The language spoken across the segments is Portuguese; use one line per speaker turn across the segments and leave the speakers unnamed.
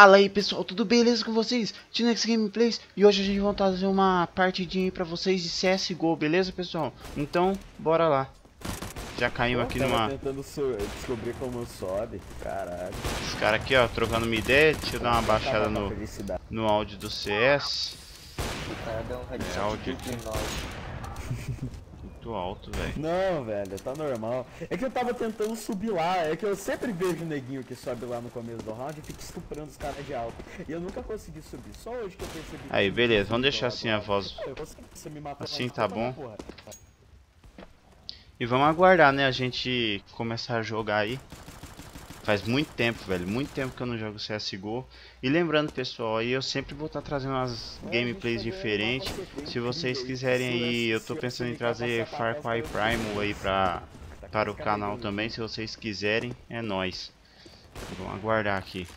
Fala aí pessoal, tudo beleza com vocês? Tinex Gameplays, e hoje a gente vai fazer uma partidinha aí pra vocês de CSGO, beleza pessoal? Então, bora lá. Já caímos aqui numa...
tentando descobrir como sobe, caralho.
Os caras aqui ó, trocando uma ideia, deixa eu dar uma baixada no áudio do CS.
O cara deu um headshot
áudio
duplo em nós.
Muito alto, velho.
Não, velho, tá normal. É que eu tava tentando subir lá, é que eu sempre vejo o neguinho que sobe lá no começo do round e fica estuprando os caras de alto. E eu nunca consegui subir, só hoje que eu percebi.
Aí, beleza, vamos deixar assim a voz.
Você me matou,
Assim tá bom. E vamos aguardar, né, a gente começar a jogar aí. Faz muito tempo, velho, muito tempo que eu não jogo CSGO. E lembrando, pessoal, aí eu sempre vou estar trazendo umas gameplays diferentes. Se vocês quiserem aí, eu tô pensando em trazer Far Cry Primal aí para o canal também. Se vocês quiserem, é nóis. Vamos aguardar aqui.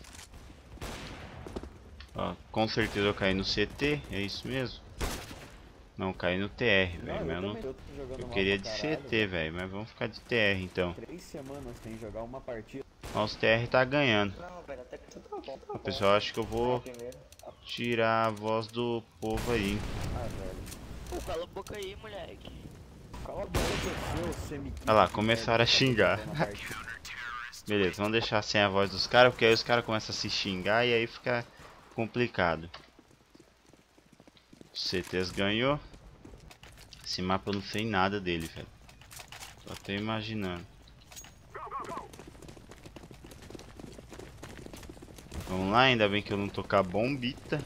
Ó, com certeza eu caí no CT, é isso mesmo? Não, caí no TR, velho, mas eu queria de CT, velho, mas vamos ficar de TR então.
3 semanas sem jogar uma partida.
Nosso TR tá ganhando.
Não, velho, até que tu tá bom, tá bom.
Pessoal, acho que eu vou tirar a voz do povo aí.
Ah, velho.
Pô, cala a boca aí, moleque.
Cala a boca, seu semi.
Olha lá, começaram a xingar. Beleza, vamos deixar sem a voz dos caras, porque aí os caras começam a se xingar e aí fica complicado. O CTs ganhou. Esse mapa eu não sei nada dele, velho. Só tô imaginando. Vamos lá, ainda bem que eu não tô com a bombita.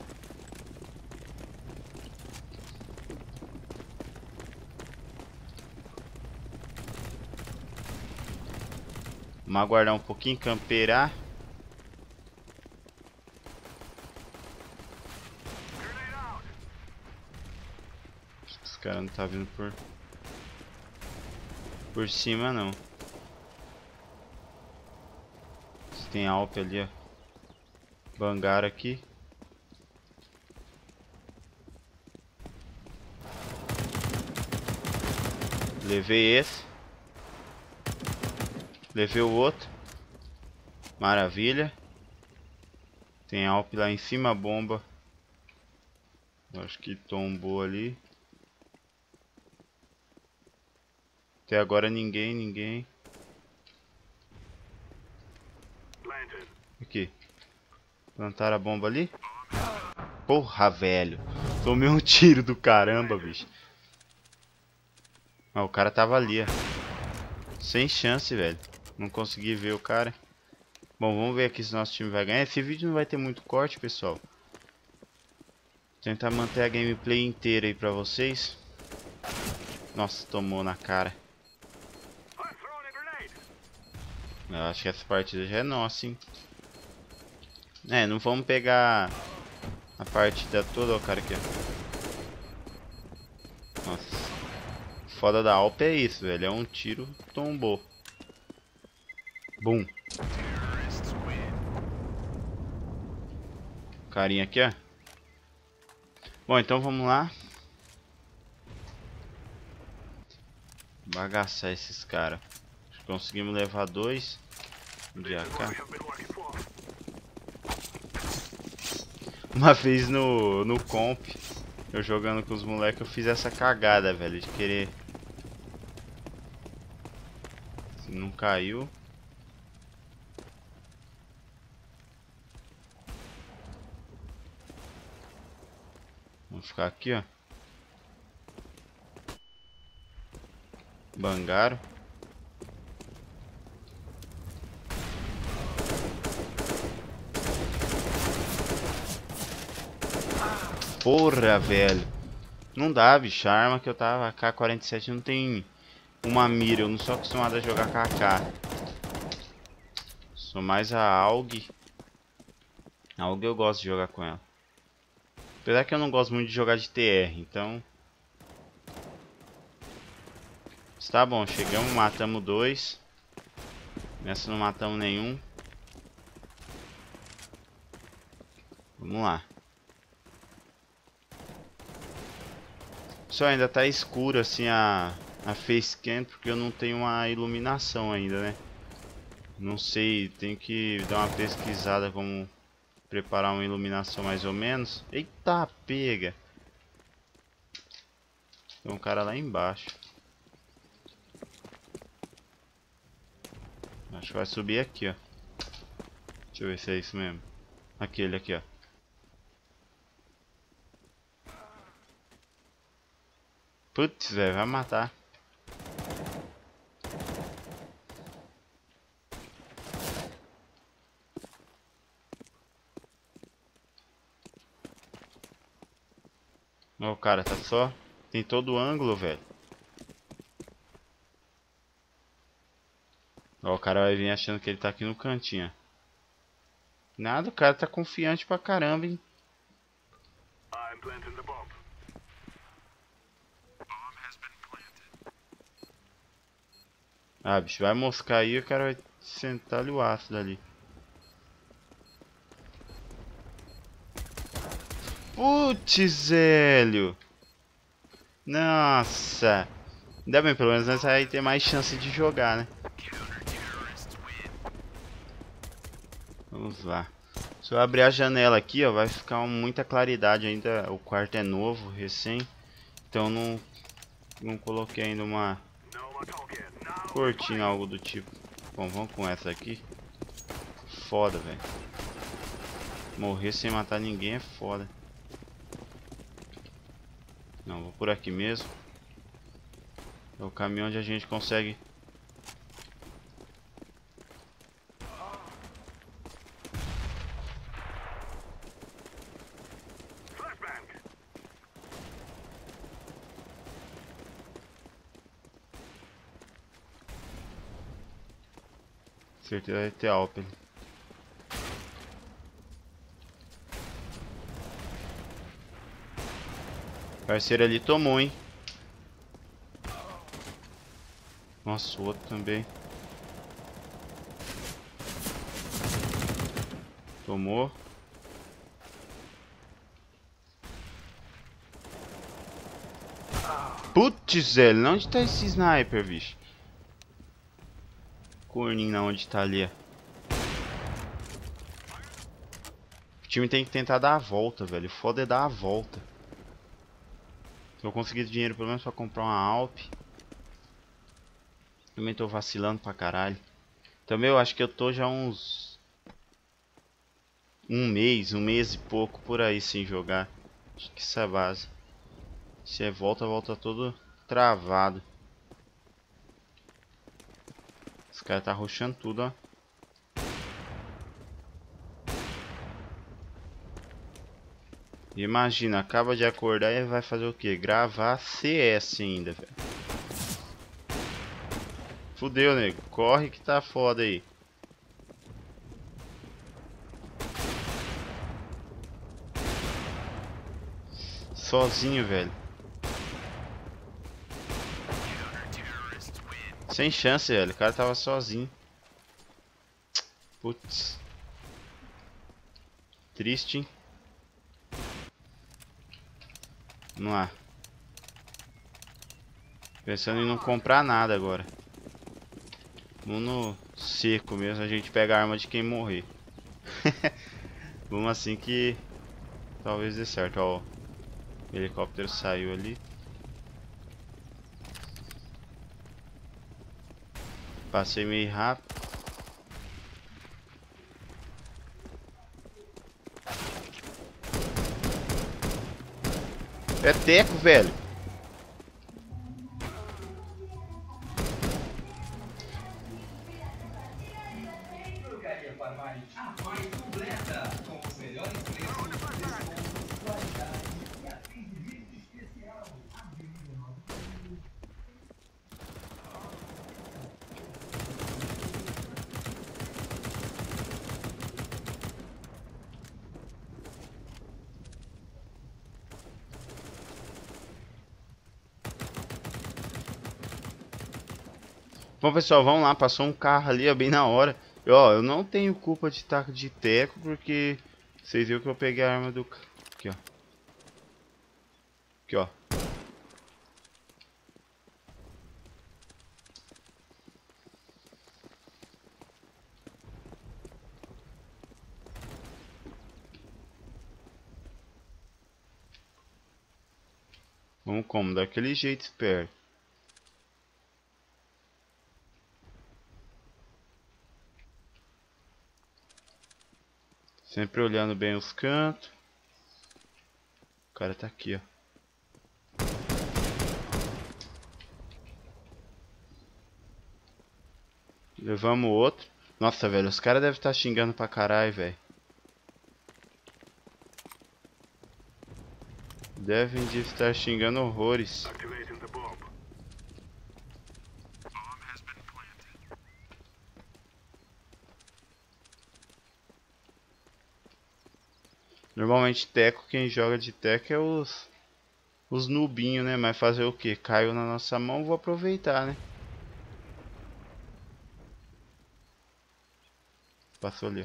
Vamos aguardar um pouquinho, camperar. Os caras não tá vindo por cima não. Tem Alp ali, ó. Bangar aqui. Levei esse. Levei o outro. Maravilha. Tem Alp lá em cima, a bomba. Eu acho que tombou ali. Até agora ninguém. Aqui. Plantaram a bomba ali. Porra, velho. Tomei um tiro do caramba, bicho. Ah, o cara tava ali, ó. Sem chance, velho. Não consegui ver o cara. Bom, vamos ver aqui se nosso time vai ganhar. Esse vídeo não vai ter muito corte, pessoal. Tentar manter a gameplay inteira aí pra vocês. Nossa, tomou na cara. Eu acho que essa partida já é nossa, hein. É, não vamos pegar a partida toda, ó, cara, aqui, ó. Nossa. Foda da Alp é isso, velho. É um tiro, tombou. Bum. Carinha aqui, ó. Bom, então vamos lá. Bagaçar esses caras. Conseguimos levar 2 de AK. Uma vez no comp, eu jogando com os moleques, eu fiz essa cagada, velho, de querer. Não caiu. Vamos ficar aqui, ó. Bangaram. Porra, velho. Não dá, bicho. A arma que eu tava, a K-47, não tem uma mira. Eu não sou acostumado a jogar com a AK. Sou mais a AUG. A AUG eu gosto de jogar com ela. Apesar que eu não gosto muito de jogar de TR, então... Tá bom, chegamos, matamos 2. Nessa não matamos nenhum. Vamos lá. Só ainda tá escuro assim a facecam, porque eu não tenho uma iluminação ainda, né? Não sei, tenho que dar uma pesquisada como preparar uma iluminação mais ou menos. Eita, pega! Tem um cara lá embaixo. Acho que vai subir aqui, ó. Deixa eu ver se é isso mesmo. Aquele aqui, ó. Putz, velho, vai matar. Ó, o cara tá só. Tem todo o ângulo, velho. Ó, o cara vai vir achando que ele tá aqui no cantinho. Nada, o cara tá confiante pra caramba, hein. Ah, bicho, vai moscar aí, o cara vai sentar-lhe o ácido ali. Putz, velho. Nossa. Ainda bem, pelo menos nós vai ter mais chance de jogar, né? Vamos lá. Se eu abrir a janela aqui, ó, vai ficar muita claridade ainda. O quarto é novo, recém. Então não coloquei ainda uma cortina, algo do tipo. Bom, vamos com essa aqui. Foda, velho. Morrer sem matar ninguém é foda. Não, vou por aqui mesmo. É o caminho onde a gente consegue. Certeza vai ter Alpen. O parceiro ali tomou, hein? Nossa, o outro também. Tomou. Putz, velho, onde tá esse sniper, bicho? Corninho, na onde tá ali, ó. O time tem que tentar dar a volta, velho. O foda é dar a volta. Se eu conseguir dinheiro pelo menos pra comprar uma Alp. Também tô vacilando pra caralho. Também eu acho que eu tô já uns... um mês e pouco por aí sem jogar. Acho que essa é a base. Se é volta, volta todo travado. Os caras tá rushando tudo, ó. Imagina, acaba de acordar e vai fazer o que? Gravar CS ainda, velho. Fudeu, nego. Corre que tá foda aí. Sozinho, velho. Sem chance, velho. O cara tava sozinho. Putz. Triste, hein? Vamos lá. Pensando em não comprar nada agora. Vamos no seco mesmo. A gente pega a arma de quem morrer. Vamos assim que talvez dê certo. Ó, o helicóptero saiu ali. Passei meio rápido. É teco, velho. Bom, pessoal, vamos lá. Passou um carro ali, ó, bem na hora. Ó, eu não tenho culpa de estar de teco, porque vocês viram que eu peguei a arma do... Aqui, ó. Aqui, ó. Vamos como? Daquele jeito esperto. Sempre olhando bem os cantos. O cara tá aqui, ó. Levamos o outro. Nossa, velho, os caras devem estar xingando pra caralho, velho. Devem de estar xingando horrores. Normalmente teco, quem joga de teco é os nubinhos, né? Mas fazer o que? Caiu na nossa mão, vou aproveitar, né? Passou ali.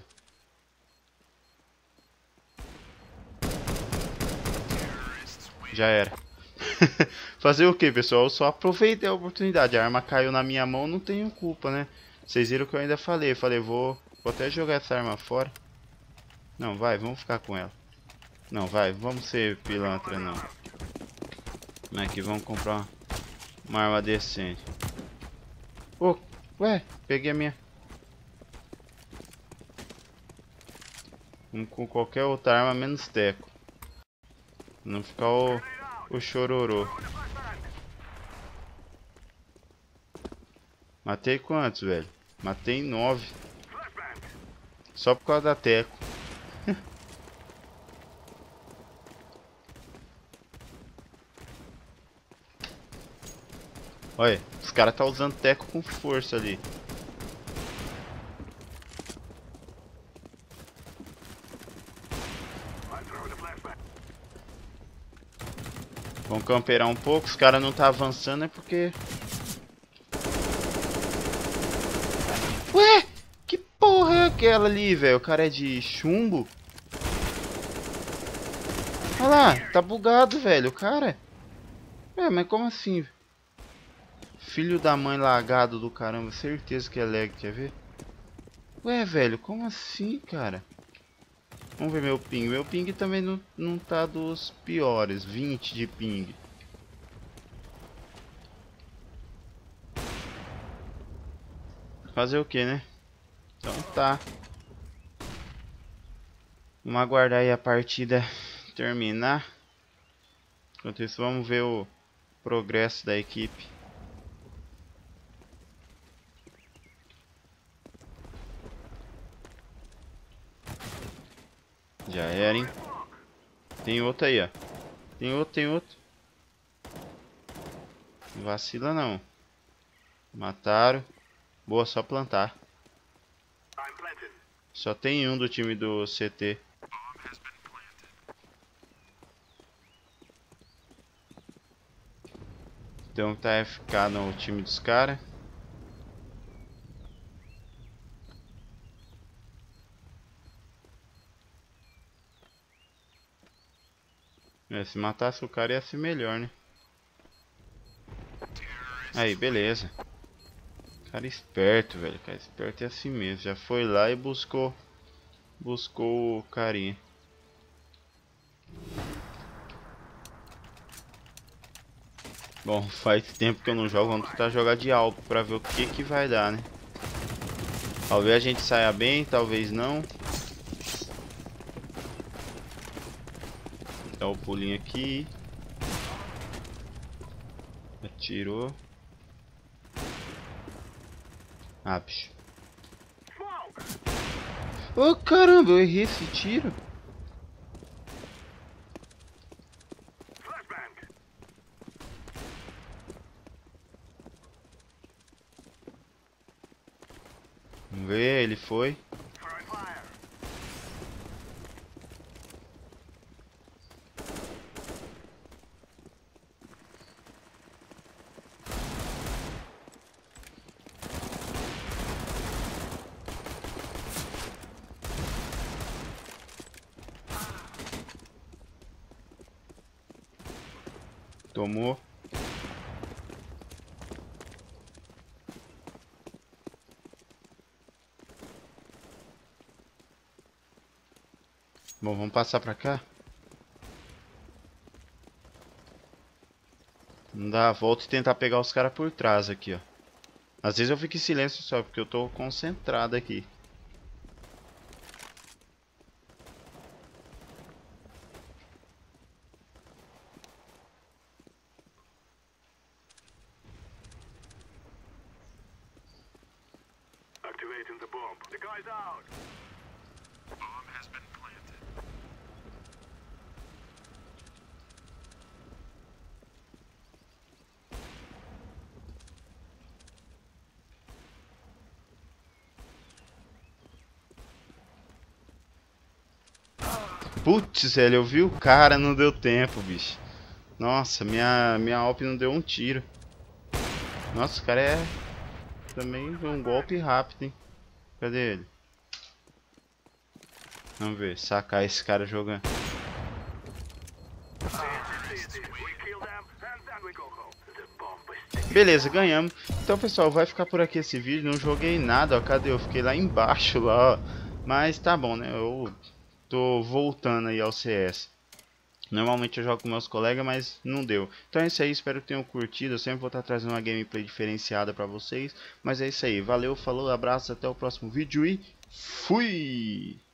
Já era. Fazer o que, pessoal? Eu só aproveitei a oportunidade. A arma caiu na minha mão, não tenho culpa, né? Vocês viram que eu ainda falei. Falei, vou até jogar essa arma fora. Não, vai, vamos ficar com ela. Não, vai, vamos ser pilantra, não. Mas aqui, vamos comprar uma arma decente. Oh, ué, peguei a minha. Vamos com qualquer outra arma, menos teco. Não ficar o chororô. Matei quantos, velho? Matei 9. Só por causa da teco. Olha, os caras tá usando teco com força ali. Vamos camperar um pouco. Os caras não tá avançando é porque... Ué, que porra é aquela ali, velho? O cara é de chumbo? Olha lá, tá bugado, velho, o cara. É, mas como assim? Filho da mãe lagado do caramba, certeza que é lag, quer ver? Ué, velho, como assim, cara? Vamos ver meu ping. Meu ping também não tá dos piores, 20 de ping. Fazer o que, né? Então tá. Vamos aguardar aí a partida terminar. Enquanto isso, vamos ver o progresso da equipe. Já era, hein? Tem outro aí, ó. Tem outro, tem outro. Não vacila não. Mataram. Boa, só plantar. Só tem um do time do CT. Então tá FK no time dos caras. Se matasse o cara ia ser melhor, né? Aí, beleza. Cara esperto, velho. Cara esperto é assim mesmo. Já foi lá e buscou o carinha. Bom, faz tempo que eu não jogo. Vamos tentar jogar de alto pra ver o que vai dar, né? Talvez a gente saia bem, talvez não. Dá o pulinho aqui. Atirou. Ah, bicho. Ô, caramba, eu errei esse tiro. Vamos ver, ele foi. Tomou. Bom, vamos passar pra cá. Não dá a volta e tentar pegar os caras por trás aqui, ó. Às vezes eu fico em silêncio só, porque eu tô concentrado aqui.
Activating the bomb. The guy's out. Bomb has been planted.
Putz, velho, eu vi o cara, não deu tempo, bicho. Nossa, minha AWP não deu um tiro. Nossa, o cara é também um golpe rápido, hein? Cadê ele? Vamos ver, sacar esse cara jogando. Beleza, ganhamos. Então, pessoal, vai ficar por aqui esse vídeo. Não joguei nada, ó. Cadê? Eu fiquei lá embaixo, lá, ó. Mas tá bom, né? Eu tô voltando aí ao CS. Normalmente eu jogo com meus colegas, mas não deu. Então é isso aí, espero que tenham curtido. Eu sempre vou estar trazendo uma gameplay diferenciada pra vocês. Mas é isso aí, valeu, falou, abraço, até o próximo vídeo e fui!